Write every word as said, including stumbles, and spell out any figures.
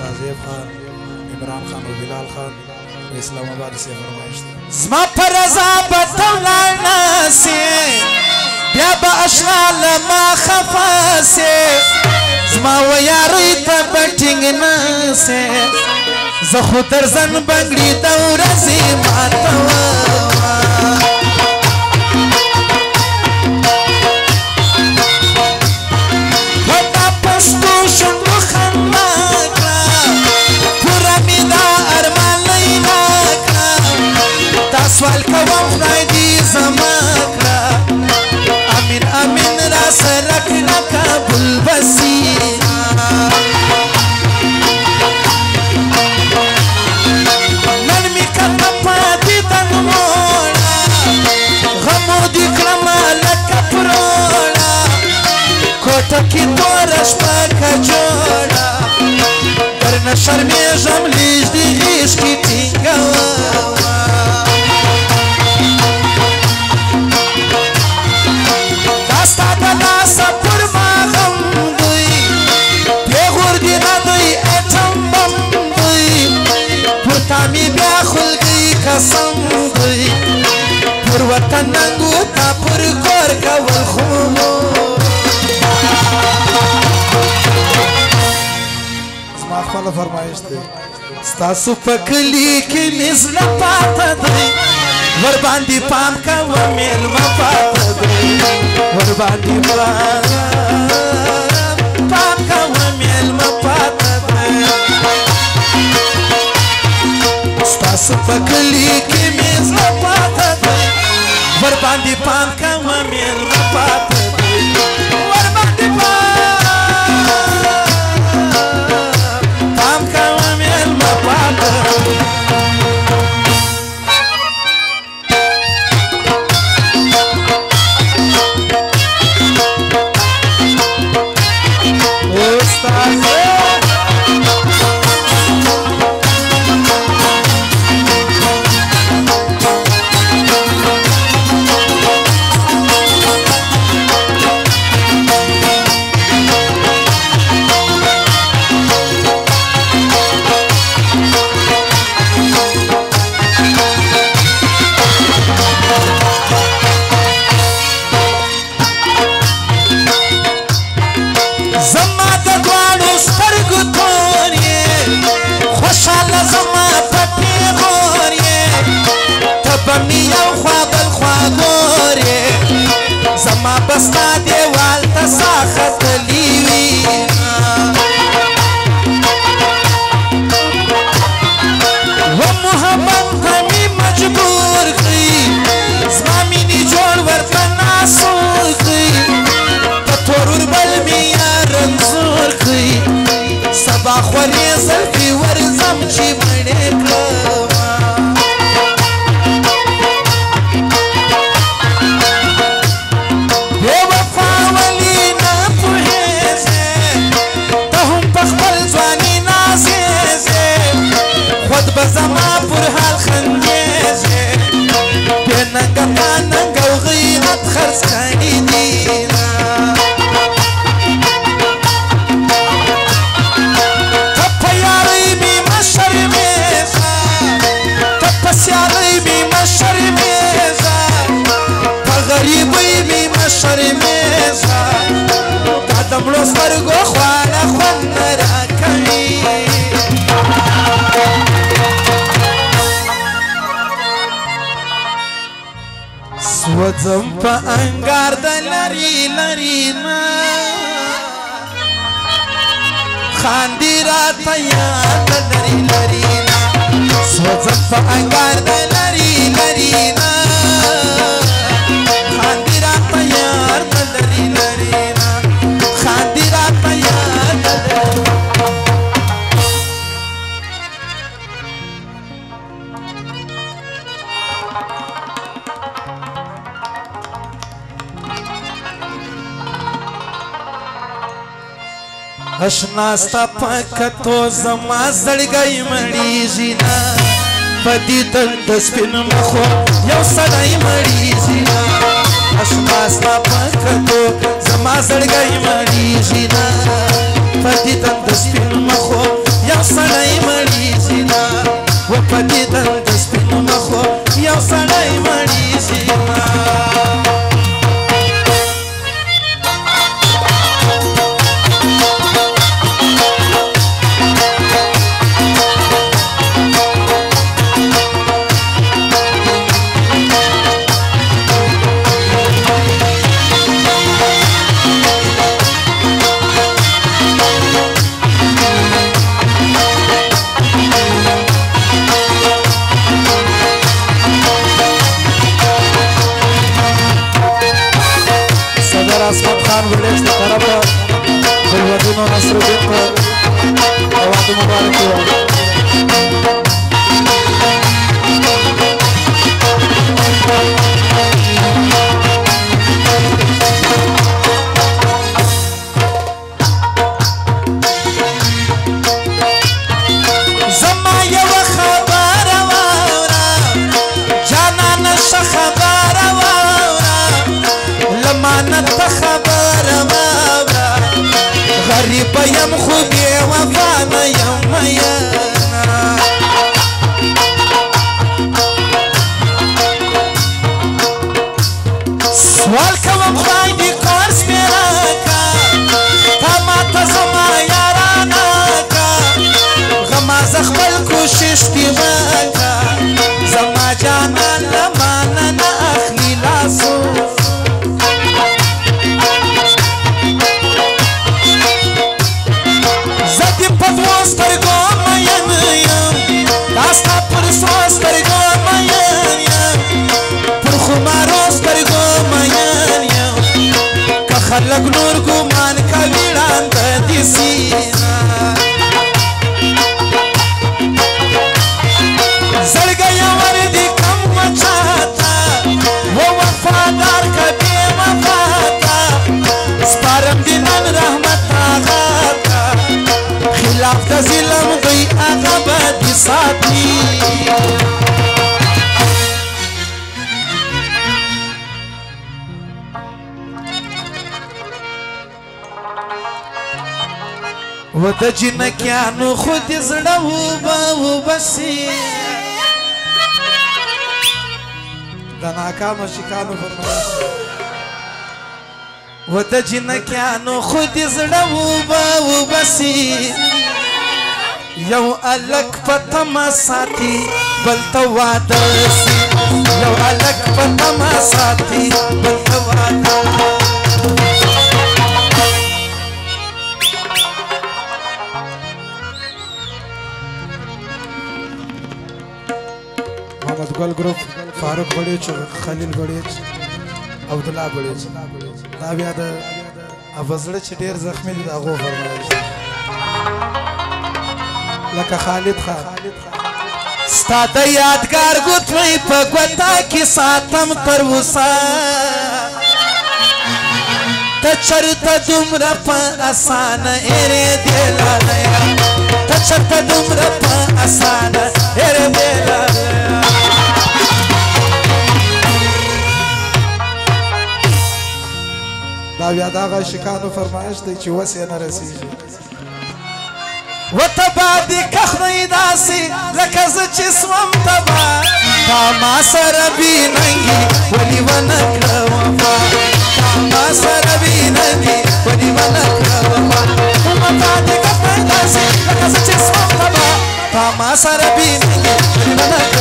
शाहजेब खान, इमरान खान और बिलाल खान इस्लामाबाद से फरमाइश زما پر رضا بتولانا سے بیا با اشنا لما خفا سے زما و یاری تا بٹنگ نا سے زخو در زن بنگلی دور زی ماتوا وطا پستو شنو خناکا پورا میدا ارمان لیلاکا تا سوال کوام خدای دی زماکا امین امین را سرک نکا بل بسینا نن می کتا پاتی دن مولا غمو دی کرما لکا پرولا کوتا کی دورش پاکا جولا در نشرمی جم لیج دی غیش کی تینگا قسم دی پر وطن ننگو تا پر کور کول خومو زما خپل فرمایش دی ستاسو پکلی کی مزل پاتا دی ور باندې پام کا و میل ما پاتا دی ور باندې پام کا و میل ما پاتا دی ستاسو پکلی کی مزل پاتا دی ور باندې پام کا و میل ما پاتا دی ور باندې پام کا و میل ما پاتا دی بستا دیوال تا ساخت لیوی و محبت همی مجبور کی زمامینی جوڑ ورطا ناسور کی تطورور بل میا رنزور کی سبا خوری زلفی ورزم چی بڑے کلما زما پر حال خنجیزه بی ننگا تا ننگا و غیرت خرس خانی دینا تپا یاری بی مشرمیزا تپا سیاری بی مشرمیزا پا غریبی بی مشرمیزا قدم لو سترگو خوانا خون نرا کمی سوځم په انګار د لری لری نا خاندي راته یاد لری لری نا سوځم په انګار د لری لری نا خاندي راته یاد لری لری نا خاندي راته یاد لری اشنا ستا پکتو زما زړګی مړیږي نا پدې دند سپین مخو یو سړی مړیږي نا اشنا ستا پکتو زما زړګی مړیږي نا پدې دند سپین مخو یو सड़ाई मड़ी सीना वो पति दल दस्पिन मखो यो सड़ाई मड़ी सीना आसमान खान विलेज की तरफ गुलवदीनो नसरुद्दीन को आवाज़ मुबारक हो غريب يم خوبي وفانا يم يانا سوال كوام خايدي كورس بيراكا تاما تزما ياراناكا غما زخبل كوشش دماكا زما جانا لما ننا أخلي لاسو خلق نور گمان کبیران بدی سینا زرگیا وردی کم مچاتا وہ وفادار کبھی وفاتا سپارم دینان رحمت آغاتا خلاف دا ظلم گئی آغا بدی ساتھی वो द जिनकियानो खुद जड़ा हुआ वो बसी दनाका मशिकानो फरमाइश वो द जिनकियानो खुद जड़ा हुआ वो बसी यो अलग पतमा साथी बलतवादसी यो अलग पतमा साथी बलतवादसी गुल ग्रुप फारूक बड़ेच खलील बड़ेच अब्दुल्ला बड़ेच दा बया द अवजड़ ढेर जख्मी दा गो फरमाइश लका खालिद खान स्ताद यादगार गुथई पगवता की सातम परवसा त चरत दुमरा प आसान एरे देला नया त चरत दुमरा प आसान एरे देला दागा शिकानो फरमाइश दी ची वसे न रसीजी वतबादी कखनी दासी लकज जिस्मम तबा तामा सरबी नंगी वली वनक वफा तामा सरबी नंगी वली वनक वफा वतबादी कखनी दासी लकज जिस्मम तबा तामा सरबी नंगी वली वनक